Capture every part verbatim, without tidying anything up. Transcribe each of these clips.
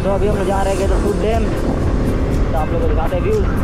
तो अभी हम लोग जा रहे हैं तो फूड डैम, तो आप लोगों को दिखाते हैं व्यूज।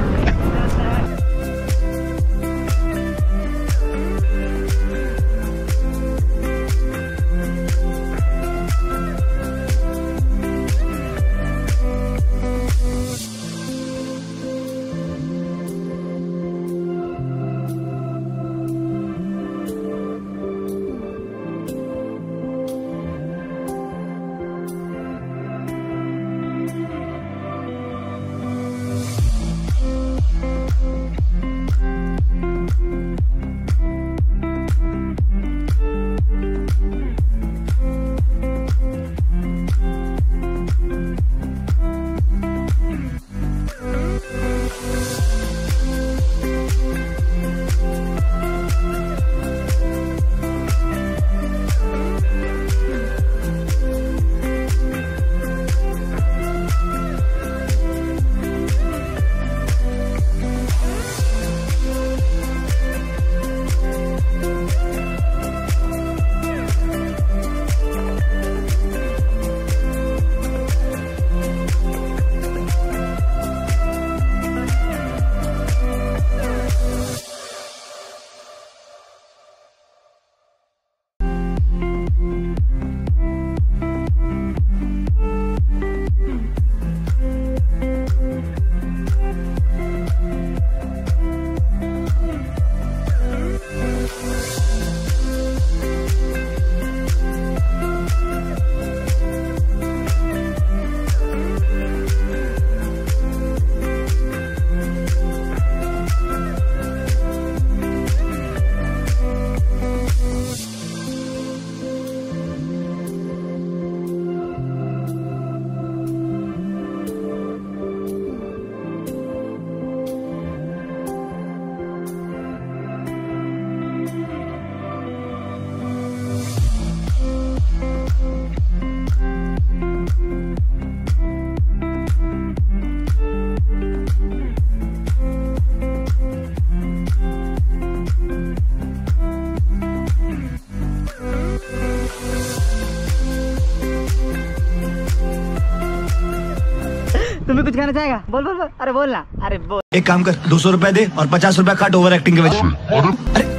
तुम्हें कुछ कहना चाहेगा? बोल बोल बोल, अरे बोल ना, अरे बोल। एक काम कर, दो सौ रुपए दे और पचास रुपए काट ओवर एक्टिंग के वजह से।